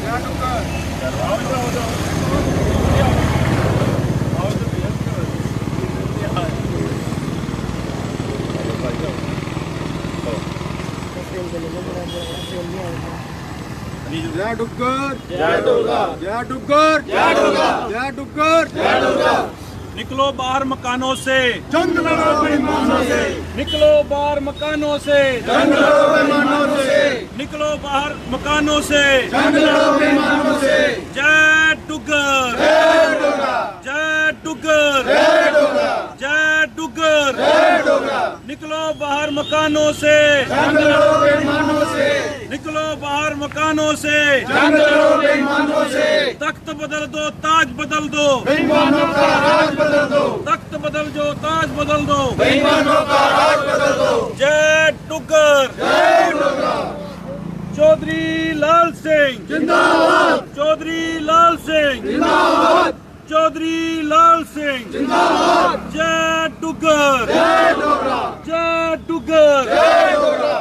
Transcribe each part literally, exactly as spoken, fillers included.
जय डुग्गर जय दुर्गा जय डुग्गर जय दुर्गा जय डुग्गर जय दुर्गा। निकलो बाहर मकानों से जंग लड़ो बेईमानों से, निकलो बाहर मकानों से जंग लड़ो बेईमानों से, निकलो बाहर मकानों से जंग लड़ो बेईमानों से। जय डुग्गर जय दुर्गा जय डुग्गर जय दुर्गा जय डुग्गर जय दुर्गा। निकलो बाहर मकानों से जंग लड़ो बेईमानों से, निकलो बाहर मकानों से जंग लड़ो बेईमानों से। तख्त बदल दो ताज बदल दो बेईमानों का राज बदल दो, तख्त बदल दो ताज बदल दो बेईमानों का राज बदल दो। जय डुग्गर जय दुर्गा चौधरी लाल सिंह जिंदाबाद, चौधरी लाल सिंह जिंदाबाद, चौधरी लाल सिंह जिंदाबाद। जय डुग्गर जय दुर्गा जय डुग्गर जय दुर्गा।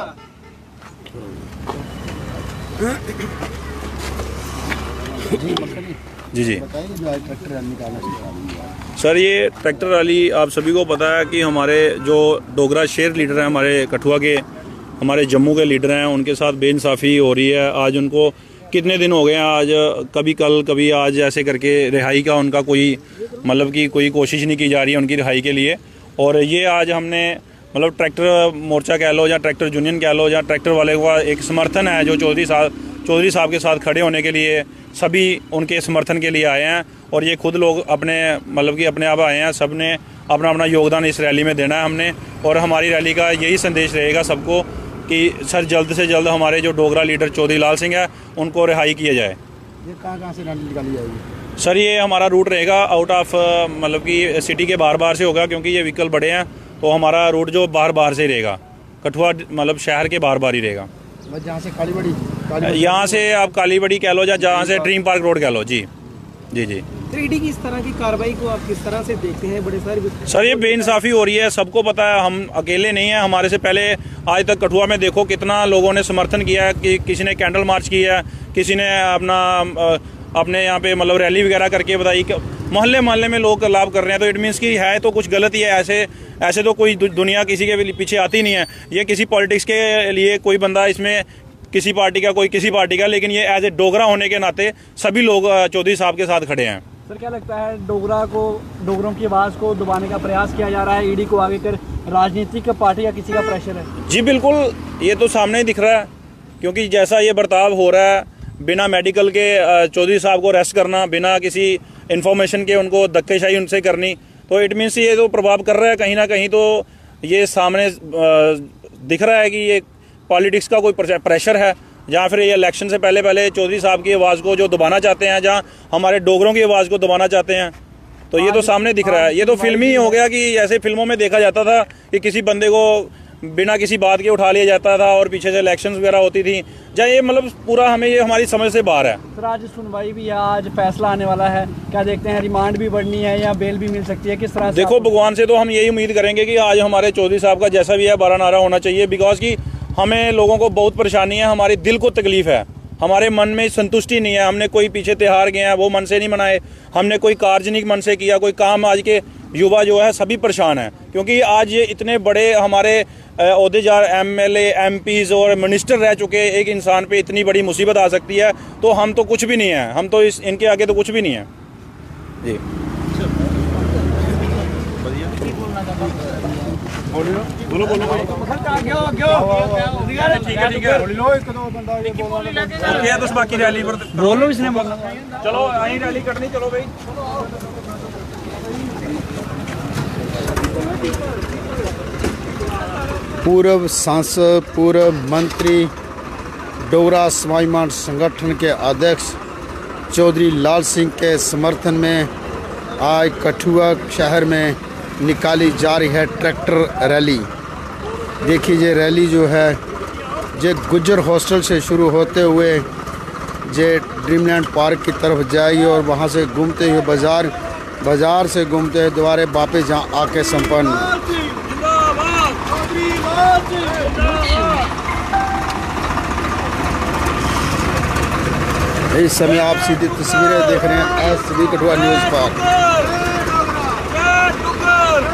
जी जी सर, ये ट्रैक्टर रैली आप सभी को पता है कि हमारे जो डोगरा शेर लीडर हैं, हमारे कठुआ के, हमारे जम्मू के लीडर हैं, उनके साथ बेइंसाफ़ी हो रही है। आज उनको कितने दिन हो गए हैं, आज कभी कल कभी आज ऐसे करके रिहाई का उनका कोई मतलब कि कोई कोशिश नहीं की जा रही है उनकी रिहाई के लिए। और ये आज हमने मतलब ट्रैक्टर मोर्चा कह लो या ट्रैक्टर यूनियन कह लो या ट्रैक्टर वाले का एक समर्थन है जो चौधरी साहब चौधरी साहब के साथ खड़े होने के लिए सभी उनके समर्थन के लिए आए हैं। और ये खुद लोग अपने मतलब कि अपने आप आए हैं, सब ने अपना अपना योगदान इस रैली में देना है हमने। और हमारी रैली का यही संदेश रहेगा सबको कि सर जल्द से जल्द हमारे जो डोगरा लीडर चौधरी लाल सिंह है उनको रिहाई किया जाए। ये कहाँ कहाँ से रैली निकाली जाएगी? सर ये हमारा रूट रहेगा आउट ऑफ मतलब कि सिटी के बाहर बाहर से होगा, क्योंकि ये व्हीकल बड़े हैं तो हमारा रूट जो बाहर बाहर से ही रहेगा, कठुआ मतलब शहर के बाहर बाहर ही रहेगा। जहाँ से काली बड़ी यहाँ से आप काली बड़ी कह लो या जहाँ से ड्रीम पार्क रोड कह लो। जी जी जी तो ईडी की इस तरह की कार्रवाई को आप किस तरह से देखते हैं? बड़े सारे सर ये बेइंसाफ़ी हो रही है, सबको पता है, हम अकेले नहीं हैं। हमारे से पहले आज तक कठुआ में देखो कितना लोगों ने समर्थन किया है, कि किसी ने कैंडल मार्च किया है, किसी ने अपना अपने यहाँ पे मतलब रैली वगैरह करके बताई कि मोहल्ले मोहल्ले में लोग लाभ कर रहे हैं। तो इट मीन्स की है तो कुछ गलत ही है। ऐसे ऐसे तो कोई दुनिया किसी के पीछे आती नहीं है। ये किसी पॉलिटिक्स के लिए कोई बंदा इसमें किसी पार्टी का कोई किसी पार्टी का, लेकिन ये एज ए डोगरा होने के नाते सभी लोग चौधरी साहब के साथ खड़े हैं। सर क्या लगता है डोगरा को डोगरों की आवाज़ को दबाने का प्रयास किया जा रहा है? ईडी को आगे कर राजनीतिक पार्टी या किसी का प्रेशर है? जी बिल्कुल, ये तो सामने ही दिख रहा है, क्योंकि जैसा ये बर्ताव हो रहा है, बिना मेडिकल के चौधरी साहब को अरेस्ट करना, बिना किसी इन्फॉर्मेशन के उनको धक्केशाही उनसे करनी, तो इट मीन्स ये तो प्रभाव कर रहा है कहीं ना कहीं। तो ये सामने दिख रहा है कि ये पॉलिटिक्स का कोई प्रेशर है, या फिर ये इलेक्शन से पहले पहले चौधरी साहब की आवाज़ को जो दबाना चाहते हैं, जहाँ हमारे डोगरों की आवाज़ को दबाना चाहते हैं। तो ये तो सामने दिख रहा है। ये तो फिल्मी ही हो गया कि ऐसे फिल्मों में देखा जाता था कि किसी बंदे को बिना किसी बात के उठा लिया जाता था और पीछे से इलेक्शंस वगैरह होती थी। जहाँ ये मतलब पूरा हमें ये हमारी समझ से बाहर है। सर आज सुनवाई भी है, आज फैसला आने वाला है, क्या देखते हैं? रिमांड भी बढ़नी है या बेल भी मिल सकती है? किस तरह से? देखो भगवान से तो हम यही उम्मीद करेंगे कि आज हमारे चौधरी साहब का जैसा भी है बारह नारा होना चाहिए, बिकॉज की हमें लोगों को बहुत परेशानी है, हमारे दिल को तकलीफ है, हमारे मन में संतुष्टि नहीं है। हमने कोई पीछे त्योहार गए हैं वो मन से नहीं मनाए, हमने कोई कार्य नहीं मन से किया, कोई काम। आज के युवा जो है सभी परेशान हैं, क्योंकि आज ये इतने बड़े हमारे ओहदेदार M L A MPs और मिनिस्टर रह चुके, एक इंसान पे इतनी बड़ी मुसीबत आ सकती है, तो हम तो कुछ भी नहीं है, हम तो इस इनके आगे तो कुछ भी नहीं है। जी बोलो बोलो ठीक है ठीक है ओके, तो बाकी रैली पर बोलो इसने बोलना। चलो आई रैली कटनी, चलो भाई। पूर्व सांसद, पूर्व मंत्री, डोगरा स्वाभिमान संगठन के अध्यक्ष चौधरी लाल सिंह के समर्थन में आज कठुआ शहर में निकाली जा रही है ट्रैक्टर रैली। देखिए ये रैली जो है ये गुज्जर हॉस्टल से शुरू होते हुए ये ड्रीमलैंड पार्क की तरफ जाएगी और वहाँ से घूमते हुए बाज़ार बाज़ार से घूमते हुए दोबारा वापस जहाँ आके संपन्न। इस समय आप सीधी तस्वीरें देख रहे हैं एस वी कठुआ न्यूज़ पर। जय डुग्गर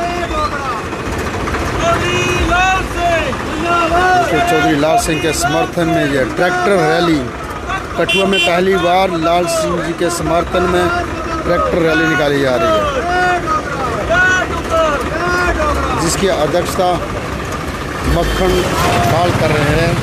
चौधरी लाल सिंह चौधरी लाल सिंह के समर्थन में यह ट्रैक्टर रैली कठुआ में पहली बार लाल सिंह जी के समर्थन में ट्रैक्टर रैली निकाली जा रही है, जिसकी अध्यक्षता मक्खन लाल कर रहे हैं।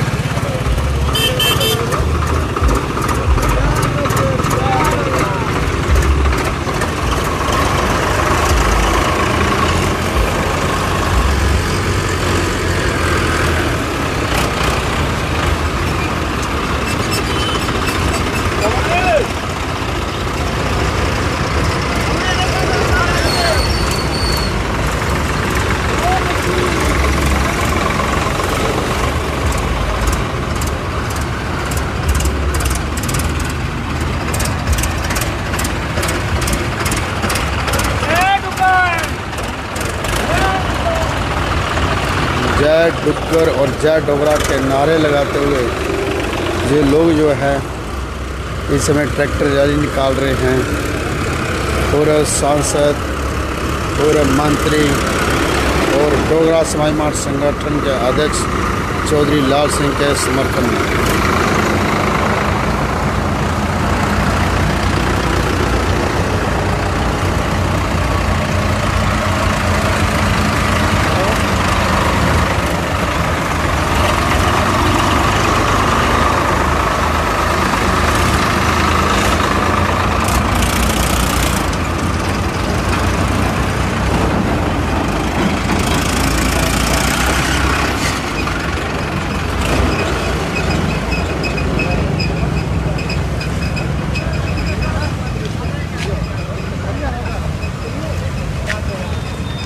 जय डुग्गर और जय डोगरा के नारे लगाते हुए ये लोग जो है इस समय ट्रैक्टर रैली निकाल रहे हैं। पूर्व सांसद, पूर्व मंत्री और डोगरा स्वाभिमान संगठन के अध्यक्ष चौधरी लाल सिंह के समर्थन में।